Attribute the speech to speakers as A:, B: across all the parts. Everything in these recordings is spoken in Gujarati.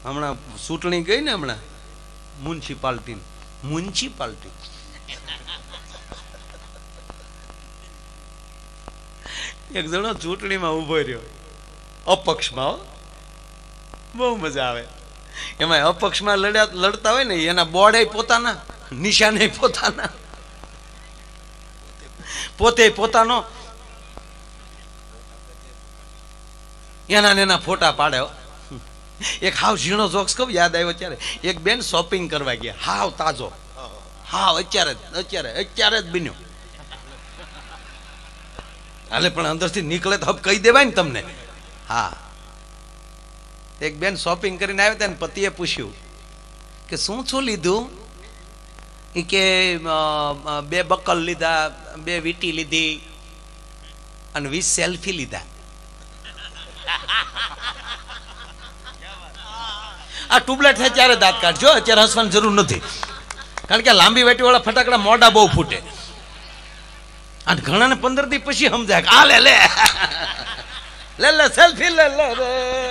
A: હમણાં ચૂંટણી ગઈ ને હમણાં મ્યુનિસિપાલિટી એક જણો ચૂંટણીમાં ઉભો રહ્યો અપક્ષમાં, બહુ મજા આવે એમાં. અપક્ષમાં લડતા હોય ને એના બોર્ડ પોતાના, નિશાને પોતાના, પોતે પોતાનો, એના ફોટા પાડે. એક હાવ ઝીણો જોક્સ કહું, યાદ આવ્યો ત્યારે. એક બેન શોપિંગ કરવા ગયા, હાવ તાજો, હાવ અત્યારે જ બન્યો. હાલે પણ અંદરથી નીકળે તો કહી દેવાય ને તમને. હા, એક બેન શોપિંગ કરીને આવ્યા હતા ને પતિએ પૂછ્યું કે શું શું લીધું? કે 2 બકલ લીધા, 2 વીટી લીધી અને 20 સેલ્ફી લીધા. આ ટ્યુબલાઇટ થાય ત્યારે દાંત કાઢજો, અત્યારે હસવાની જરૂર નથી, કારણ કે લાંબી વેટી વાળા ફટાકડા મોઢા બહુ ફૂટે. અને ઘણા ને 15 દી પછી સમજાય કે આ લે લે લે લે સેલ્ફી લે લે રે.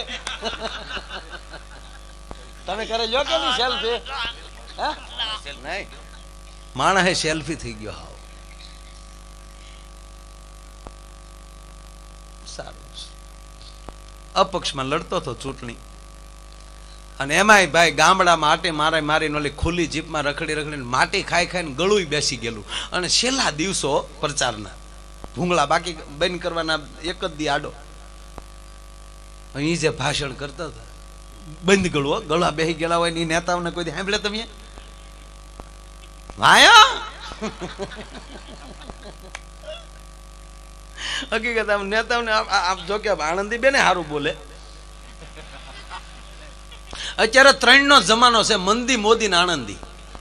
A: તમે કરે લો કે નહીં સેલ્ફી? નહીં, માણસ સેલ્ફી થઈ ગયો. હાવ સારું. અપક્ષમાં લડતો હતો ચૂંટણી, અને એમાંય ભાઈ ગામડામાં આટે મારીને ઓલી ખુલ્લી જીપમાં રખડીને માટી ખાઈને ગળું બેસી ગયેલું. અને છેલ્લા દિવસો પ્રચારના ભૂંગળા બાકી બંધ કરવાના, એક જ દી આડો. એ જે ભાષણ કરતા હતા બંધ ગળું, ગળા બેસી ગયેલા હોય ને એ નેતાઓને કોઈ સાંભળે તમે? વાયા હકીકત આમ નેતાઓને આમ જો કે આનંદી બેને સારું બોલે. અત્યારે 3 નો જમાનો છે, મંદી, મોદી ને આનંદી.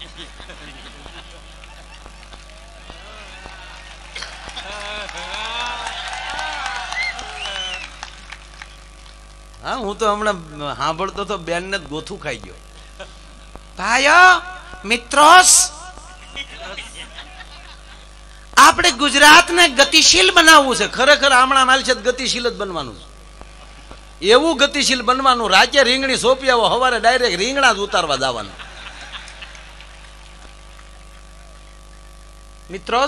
A: હા, હું તો હમણાં સાંભળતો તો બેન ને ગોથું ખાઈ ગયો. ભાઈઓ મિત્રો, આપણે ગુજરાતને ગતિશીલ બનાવવું છે. ખરેખર હમણાં માલ છે ગતિશીલ જ બનવાનું છે. એવું ગતિશીલ બનવાનું, રાજ્ય રીંગણી સોંપી આવો, સવારે ડાયરેક્ટ રીંગણા જ ઉતારવા જવાનું. મિત્રો,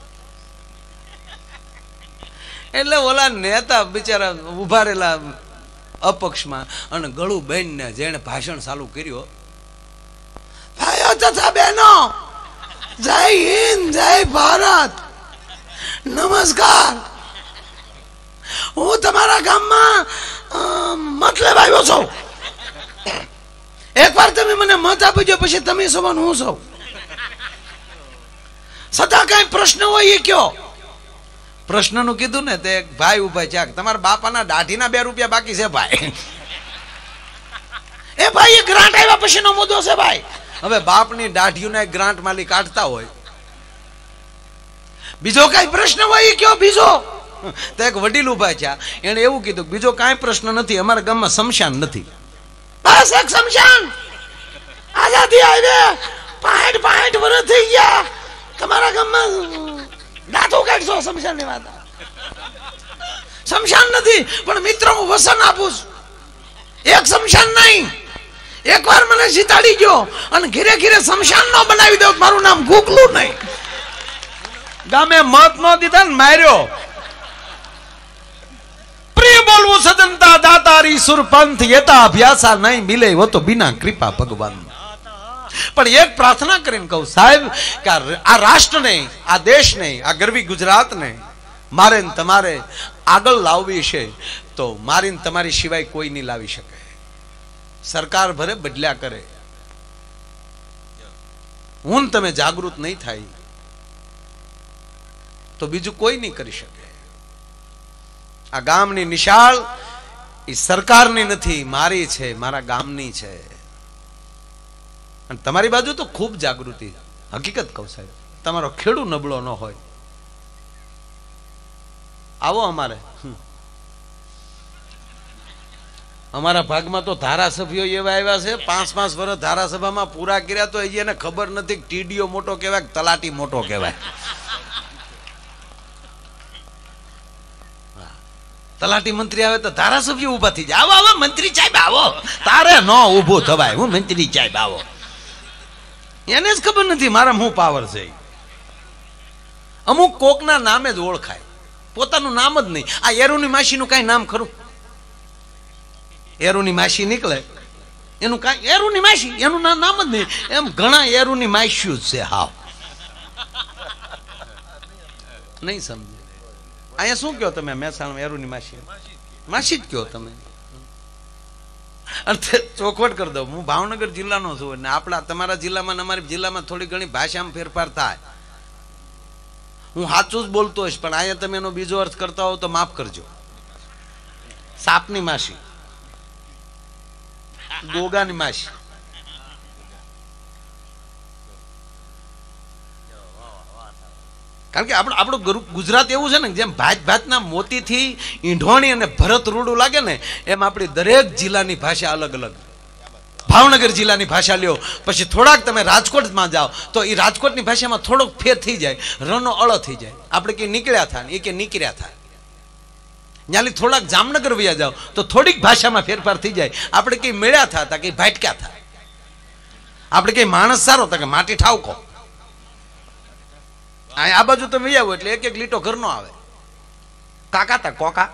A: એટલે ઓલા નેતા બિચારા ઉભા રહેલા અપક્ષમાં, અને ગળું બેન ને જેને ભાષણ ચાલુ કર્યો, ભાઈઓ તથા બહેનો, જય હિન્દ, જય ભારત, નમસ્કાર. હું તમારા ગામમાં મત લેવા આવ્યો છું. એકવાર તમે મને મત આપજો, પછી તમે સૌ હું સૌ. સદા કઈ પ્રશ્ન હોય એ કયો. પ્રશ્નનું કીધું ને તે ભાઈ ઉભા છે, તમારા બાપાના દાઢીના 2 રૂપિયા બાકી છે ભાઈ. એ ભાઈ, એ ગ્રાન્ટ આવ્યા પછીનો મુદ્દો છે ભાઈ. હવે બાપની દાઢીઓને ગ્રાન્ટ માલી કાઢતા હોય, બીજો કઈ પ્રશ્ન હોય એ કયો. બીજો તો એક વડીલ ઉભા છે, એને એવું કીધું બીજો કાંઈ પ્રશ્ન નથી, અમારા ગામમાં શમશાન નથી. બસ એક શમશાન. આઝાદી આવે 65 વર્ષ થઈ ગયા, તમારા ગામમાં દાંતો કાઢશો શમશાન ની વાત. શમશાન નથી, પણ મિત્રો હું વસન આપું છું. એક શમશાન નહીં, એકવાર મને જીતાડી ગયો અને ઘીરે ઘીરે શમશાન નો બનાવી દો, મારું નામ ગોકલું નહીં. ગામે મત નો દીધા ને માર્યો. પ્રિય બોલવું સદનતા દાતારી સુરપંથ યતા અભ્યાસા નહીં મિલે वो तो बिना कृपा भगवान. પણ એક પ્રાર્થના કરીને કહું સાહેબ કે આ રાષ્ટ્રને, આ દેશને, આ ગરવી ગુજરાતને મારે ને તમારે આગળ લાવવી છે, તો મારી ને તમારી સિવાય કોઈ નહીં લાવી શકે. સરકાર ભરે બદલ્યા કરે, હું તમે જાગૃત નહીં થાય તો બીજું કોઈ નહીં કરી શકે. આ ગામની નિશાળ એ સરકારની નથી, મારી છે, મારા ગામની છે. અને તમારી બાજુ તો ખૂબ જાગૃતિ. હકીકત કહું સાહેબ, તમારો ખેડૂ નબળો ન હોય, આવો અમારા ભાગમાં તો ધારાસભ્યો એવા આવ્યા છે 5-5 વર્ષ ધારાસભામાં પૂરા કર્યા, તો એને ખબર નથી કે ટીડીઓ મોટો કહેવાય, તલાટી મોટો કહેવાય. તલાટી મંત્રી આવે તો ધારાસભ્ય ઊભા થઈ જાય, આવો આવો મંત્રી સાહેબ આવો. તારે ન ઊભો થવાય, હું મંત્રી સાહેબ આવો. એને જ ખબર નથી મારા શું પાવર છે. અમુક કોકના નામે જ ઓળખાય, પોતાનું નામ જ નહીં. આ એરુની માસીનું કઈ નામ ખરું? એરુની માસી નીકળે એનું કઈ એરુની માસી, એનું નામ જ નહીં. એમ ઘણા એરુની માસ્યું જ છે. હાવ નહીં સમજે. અહીંયા શું કહો તમે? મહેસાણા એરુની માસી, માસી જ કહો તમે. ચોખવટ કરી દઉં, હું ભાવનગર જિલ્લાનો છું ને આપણા તમારા જિલ્લામાં અમારી જિલ્લામાં થોડી ઘણી ભાષામાં ફેરફાર થાય. હું સાચું જ બોલતો હોઈશ, પણ અહીંયા તમે એનો બીજો અર્થ કરતા હોવ તો માફ કરજો. સાપની માસી, ગોગાની માસી. કારણ કે આપણું ગુજરાત એવું છે ને, જેમ ભાતના મોતીથી ઈંઢોણી અને ભરત રૂડું લાગે ને, એમ આપણી દરેક જિલ્લાની ભાષા અલગ અલગ. ભાવનગર જિલ્લાની ભાષા લ્યો, પછી થોડાક તમે રાજકોટમાં જાઓ તો એ રાજકોટની ભાષામાં થોડોક ફેર થઈ જાય, રનો અળ થઈ જાય. આપણે કે નીકળ્યા થાય, એ કે નીકળ્યા થાય. ત્યાંથી થોડાક જામનગર વયા જાઓ તો થોડીક ભાષામાં ફેરફાર થઈ જાય. આપણે કઈ મેળ્યા થતા, કઈ ભાટક્યા થાય. આપણે કઈ માણસ સારો તો કે માટી ઠાવકો. આ બાજુ તમે આવો એટલે એક એક લીટો ઘરનો આવે. કાકા તા કોકા.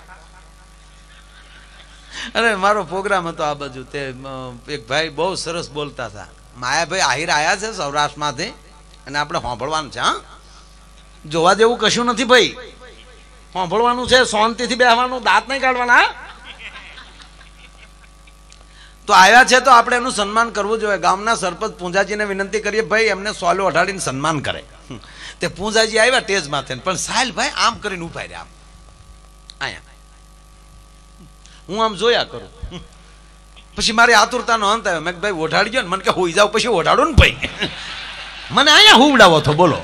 A: અરે મારો પ્રોગ્રામ હતો આ બાજુ, તે એક ભાઈ બહુ સરસ બોલતા હતા. માયાભાઈ આહિર આયા છે સૌરાષ્ટ્રમાંથી અને આપણે સાંભળવાનું છે. હા, જોવા જેવું કશું નથી ભાઈ, સાંભળવાનું છે, શાંતિથી બેસવાનું, દાંત નહીં કાઢવાના. તો આવ્યા છે તો આપણે એનું સન્માન કરવું જોઈએ. ગામના સરપંચ પૂંજાજીને વિનંતી કરીએ, ભાઈ એમને સોલો અઢાડીને સન્માન કરે. તે પૂંજાજી આવ્યા ટેજ માથે, પણ સાહેલ ભાઈ આમ કરીને ઉભા રહ્યા. આયા હું આમ જોયા કરું, પછી મારી આતુરતાનો અંત આવ્યો. મેં ભાઈ ઓઢાડી ગયો ને, મને કે હોઈ જાવ પછી ઓઢાડો ને ભાઈ. મને અહીંયા હુવડાવો તો બોલો.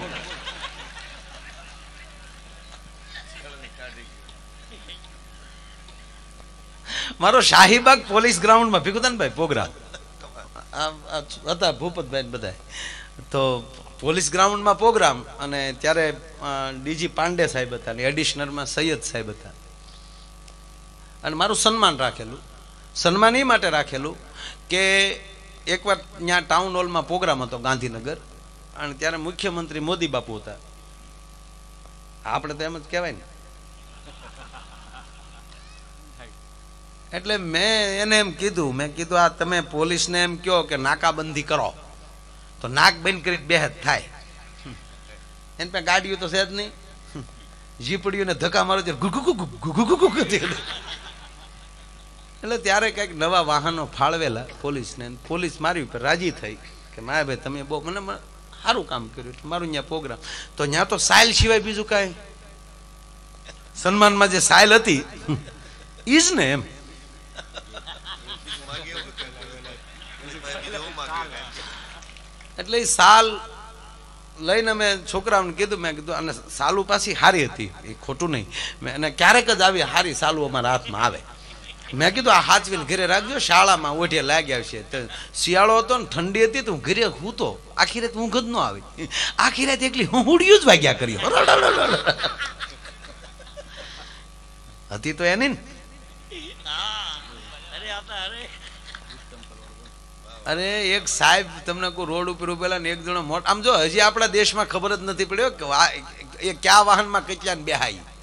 A: મારો શાહીબાગ પોલીસ ગ્રાઉન્ડમાં ભીખુદાનભાઈ પ્રોગ્રામ હતા, ભૂપતભાઈ બધા. તો પોલીસ ગ્રાઉન્ડમાં પ્રોગ્રામ, અને ત્યારે ડીજી પાંડે સાહેબ હતા ને એડિશનરમાં સૈયદ સાહેબ હતા. અને મારું સન્માન રાખેલું. સન્માન એ માટે રાખેલું કે એકવાર ત્યાં ટાઉન હોલમાં પ્રોગ્રામ હતો ગાંધીનગર, અને ત્યારે મુખ્યમંત્રી મોદી બાપુ હતા. આપણે તો એમ જ કહેવાય ને. એટલે મેં એને એમ કીધું, મેં કીધું આ તમે પોલીસને એમ કહો કે નાકાબંધી કરો તો નાક બંધ કરી બેહદ થાય. એને પાસે ગાડીઓ તો છે જ નહીં, જીપડીઓને ધક્કા મારો એટલે ત્યારે કંઈક નવા વાહનો ફાળવેલા પોલીસને. પોલીસ મારી ઉપર રાજી થઈ કે માયાભાઈ તમે બહુ મને સારું કામ કર્યું. એટલે મારું ત્યાં પ્રોગ્રામ તો ત્યાં તો સાયલ સિવાય બીજું કાંઈ, સન્માનમાં જે સાયલ હતી ઈ જ ને એમ. એટલે એ સાલ લઈને મેં છોકરાઓને કીધું, મેં કીધું અને સાલુ પાછી હારી હતી, એ ખોટું નહીં. મેં અને ક્યારેક જ આવી હારી સાલુ અમારા હાથમાં આવે. મેં કીધું આ હાચવીને ઘરે રાખજો, શાળામાં ઓઢે લાગી આવશે. શિયાળો હતો ને ઠંડી હતી તો હું ઘરે હૂતો, આખી રાત ઊંઘ જ ન આવી. આખી રાત એકલી હુંડિયું જ વાગ્યા કરી હતી તો એની ને. અરે એક સાહેબ તમને કોઈ રોડ ઉપર ઉભેલા ને એક જણો મોટ, આમ જો હજી આપણા દેશમાં ખબર જ નથી પડ્યો કે એ કયા વાહનમાં કેટલા બેહાઈ.